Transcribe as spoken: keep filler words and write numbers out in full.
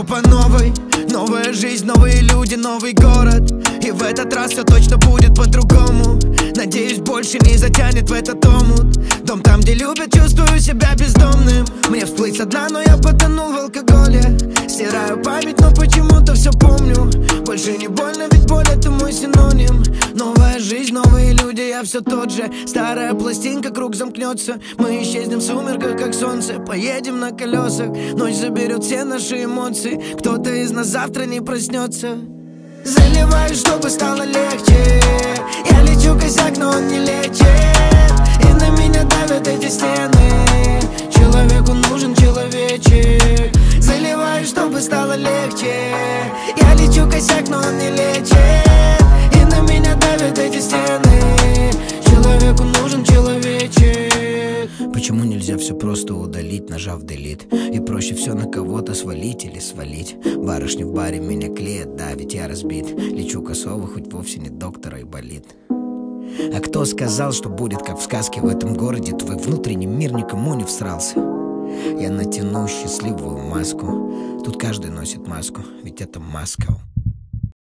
по новой. Новая жизнь, новые люди, новый город. И в этот раз все точно будет по-другому. Надеюсь, больше не затянет в этот омут. Дом там, где любят, чувствую себя бездомным. Мне всплыть со дна, но я потонул в алкоголе. Стираю память, но почему-то все помню. Больше не больно, ведь боль это мой синоним. Новая жизнь, новые люди, я все тот же. Старая пластинка, круг замкнется. Мы исчезнем в сумерках, как солнце. Поедем на колесах, ночь заберет все наши эмоции. Кто-то из нас завтра не проснется. Заливаю, чтобы стало легче. Я лечу косяк, но он не лечит. И на меня давят эти стены. Человеку нужен человечек. Заливаю, чтобы стало легче. Я лечу косяк, но он не лечит. И на меня давят эти стены. Человеку нужен человечек. Почему нельзя все просто удалить, нажав delete? И проще все на кого-то свалить или свалить. Барышни в баре меня клеят, да, ведь я разбит. Лечу косово, хоть вовсе не доктора и болит. А кто сказал, что будет как в сказке? В этом городе твой внутренний мир никому не всрался. Я натяну счастливую маску. Тут каждый носит маску, ведь это Москва.